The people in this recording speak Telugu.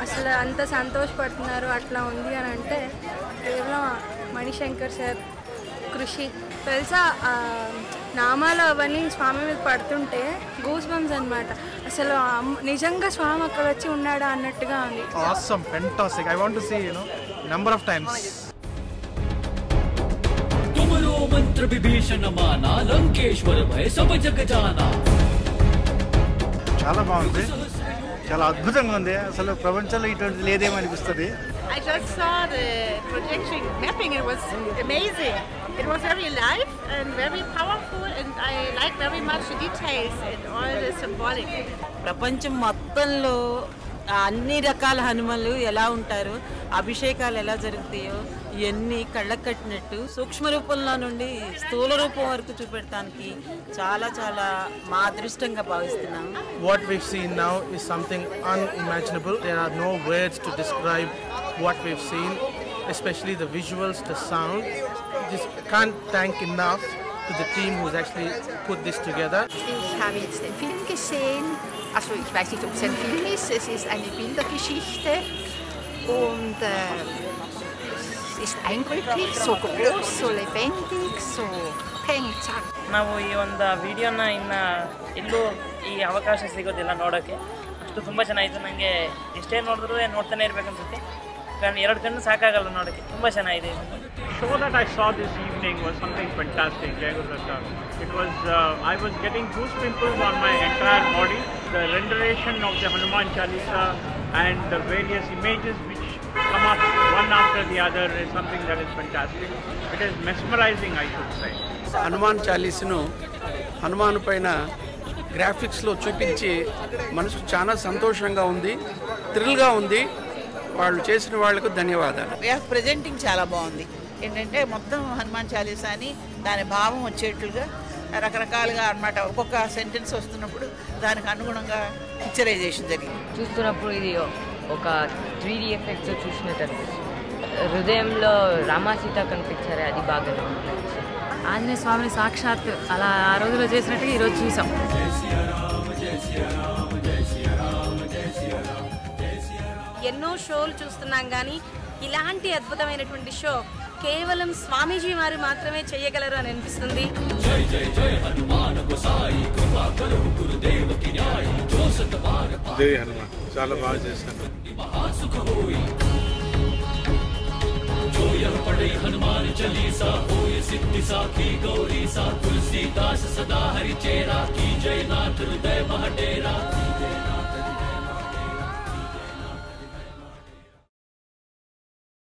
అసలు అంత సంతోషపడుతున్నారు అట్లా ఉంది అని అంటే కేవలం మణిశంకర్ సార్ కృషి. తెలుసా నామాలు అవన్నీ స్వామి మీద పడుతుంటే గూస్ బంప్స్ అనమాట. అసలు నిజంగా స్వామి అక్కడ వచ్చి ఉన్నాడా అన్నట్టుగా ఉంది. Awesome, fantastic. I want to see, number of times. तुमरो मंत्र विभीषण माना లంకేశ్వర భయ సభ జగజానా. చాలా బాగుంది, చాలా అద్భుతంగా ఉంది. అసలు ప్రపంచంలో ఇటువంటి లేదేమో అనిపిస్తుంది. I just saw the projection mapping. It was amazing. It was very live and very powerful, and I like very much the details and all the symbolic. ప్రపంచం మొత్తంలో అన్ని రకాల హనుమలు ఎలా ఉంటారో, అభిషేకాలు ఎలా జరుగుతాయో ఇవన్నీ కళ్ళకు కట్టినట్టు సూక్ష్మ రూపంలో నుండి స్థూల రూపం వరకు చూపెడటానికి చాలా చాలా మా అదృష్టంగా భావిస్తున్నాం. What we've seen now is something unimaginable. There are no words to describe what we've seen, especially the visuals, the sound. Just can't thank enough to the team who's actually put this together. Ich habe jetzt den Film gesehen. Also ich weiß nicht, ob es ein Film ist. Es ist eine Bildergeschichte und es ist eindrücklich, so groß, so lebendig, so peng, zack. ನಾವು ಈ ಒಂದು ವಿಡಿಯೋನ ಇನ್ನು ಎಲ್ಲೂ ಈ ಅವಕಾಶ ಸಿಗೋದಿಲ್ಲ ನೋಡೋಕ್ಕೆ. ಅಷ್ಟು ತುಂಬ ಚೆನ್ನಾಗಿತ್ತು. ನನಗೆ ಎಷ್ಟೇ ನೋಡಿದ್ರೂ ನೋಡ್ತಾನೆ ಇರಬೇಕನ್ಸುತ್ತೆ. कारण 2 ಕಣ್ಣು ಸಾಕಾಗಲ್ಲ ನೋಡೋಕ್ಕೆ. ತುಂಬ ಚೆನ್ನಾಗಿದೆ. show that I saw this evening was something fantastic, Jai Guru Datta. It was, I was getting goose pimples on my entire body. The rendition of the Hanuman Chalisa and the various images which come up one after the other is something that is fantastic. It is mesmerizing, I should say. Hanuman చాలీస్ను Hanuman పైన గ్రాఫిక్స్లో చూపించి మనసుకు చాలా సంతోషంగా ఉంది, థ్రిల్గా ఉంది. వాళ్ళు చేసిన వాళ్ళకు ధన్యవాదాలు. ప్రెజెంటింగ్ చాలా బాగుంది. ఏంటంటే మొత్తం హనుమాన్ చాలీసా అని దాని భావం వచ్చేట్లుగా రకరకాలుగా అన్నమాట. ఒక్కొక్క సెంటెన్స్ వస్తున్నప్పుడు దానికి అనుగుణంగా పిక్చరైజేషన్ జరిగింది. చూస్తున్నప్పుడు ఇది ఒక 3D ఎఫెక్ట్స్ చూసినట్టు అనిపిస్తుంది. హృదయంలో రామాసీత కనిపించారు, అది బాగా ఆంజనేయ స్వామిని సాక్షాత్ అలా ఆ రోజులో చేసినట్టుగా ఈరోజు చూసాం. ఎన్నో షోలు చూస్తున్నాం కానీ ఇలాంటి అద్భుతమైనటువంటి షో కేవలం స్వామీజీ వారు మాత్రమే చేయగలరు అని అనిపిస్తుంది. చాలా బాగా చేశారు. हनुमान चालीसा होय सिद्धि साखी गौरी सा तुलसीदास सदा हरि चेरा की जय नाथ हृदय महडेरा.